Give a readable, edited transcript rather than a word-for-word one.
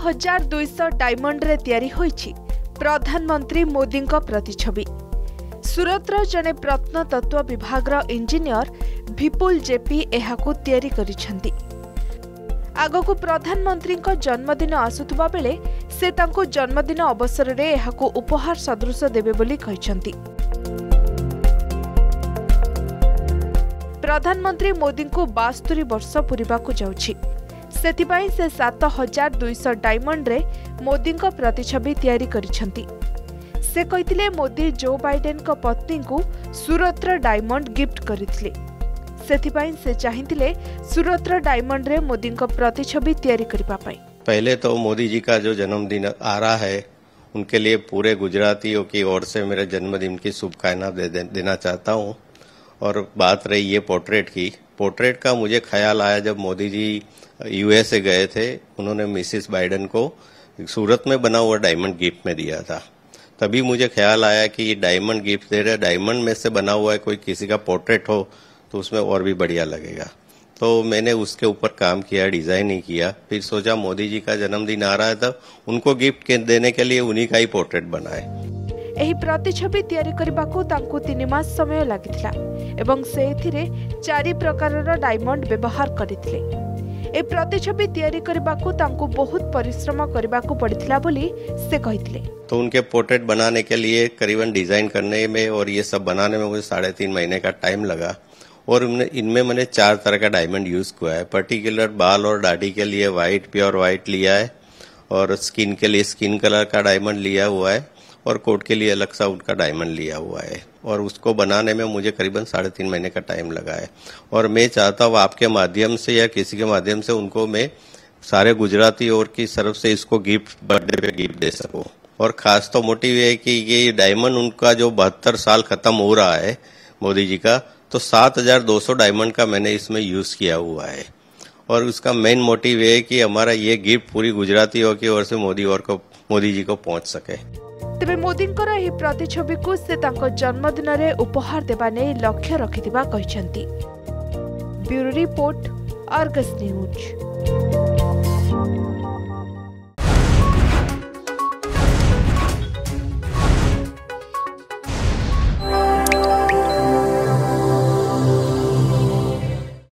7200 diamond रे तैयारी होईछि प्रधानमंत्री मोदी प्रतिछवि। सूरतर जने प्रत्नतत्व विभाग इंजीनियर विपुल जेपी एहाकु तैयारी करिसेंती। आगकु प्रधानमंत्री जन्मदिन आसुथबा बेले से तांको जन्मदिन अवसर रे एहाकु उपहार सदृश देबे बोली कहिसेंती। प्रधानमंत्री मोदी को 72 वर्ष पूरिबाकु जाउछि, सेथिपाई से 7200 डायमंड रे मोदी प्रतिछवि तैयारी करिसेंती। से कहिथिले मोदी जो बाइडेन को पत्नी को सूरतर डायमंड गिफ्ट करथिले, सेथिपाई से चाहिथिले सूरतर डायमंड रे मोदी प्रतिछवि तैयारी करिबा पई। पहले तो मोदी जी का जो जन्मदिन आ रहा है उनके लिए पूरे गुजरातियों की ओर से मेरे जन्मदिन की शुभकामनाएं देना चाहता हूं। और बात रही ये पोर्ट्रेट का मुझे ख्याल आया जब मोदी जी यूएसए गए थे, उन्होंने मिसिस बाइडेन को सूरत में बना हुआ डायमंड गिफ्ट में दिया था। तभी मुझे ख्याल आया कि ये डायमंड गिफ्ट दे रहे, डायमंड में से बना हुआ है, कोई किसी का पोर्ट्रेट हो तो उसमें और भी बढ़िया लगेगा। तो मैंने उसके ऊपर काम किया, डिजाइन किया। फिर सोचा मोदी जी का जन्मदिन आ रहा है तो उनको गिफ्ट देने के लिए उन्हीं का ही पोर्ट्रेट बनाए। एही प्रतिछवि तैयारी करबाकू तांकू 3 मास समय लागिथिला एवं से एथिरे 4 प्रकारर डायमंड व्यवहार करथिले। ए प्रतिछवि तैयारी करबाकू तांकू बहुत परिश्रम करबाकू पड़िथिला बोली से कहिथिले। तो उनके पोर्ट्रेट बनाने के लिए करीबन डिजाइन करने में और ये सब बनाने में मुझे 3.5 महीने का टाइम लगा। और इनमें मैंने 4 तरह का डायमंड यूज किया है। पर्टिकुलर बाल और दाढ़ी के लिए व्हाइट, प्योर व्हाइट लिया है, और स्किन के लिए स्किन कलर का डायमंड लिया हुआ है, और कोट के लिए अलग सा उनका डायमंड लिया हुआ है। और उसको बनाने में मुझे करीबन 3.5 महीने का टाइम लगा है। और मैं चाहता हूँ आपके माध्यम से या किसी के माध्यम से उनको मैं सारे गुजराती और की तरफ से इसको गिफ्ट, बर्थडे पे गिफ्ट दे सकूँ। और खास तो मोटिव है कि ये डायमंड उनका जो 72 साल खत्म हो रहा है मोदी जी का, तो 7200 डायमंड का मैंने इसमें यूज किया हुआ है। और उसका मेन मोटिव है कि हमारा ये गिफ्ट पूरी गुजरातियों की ओर से मोदी जी को पहुंच सके। तेबे मोदींकर एही प्रतिछवि को से तांको जन्मदिन रे उपहार देबा नै लक्ष्य रखिथिबा कहिसेंती। Bureau report, Argus news.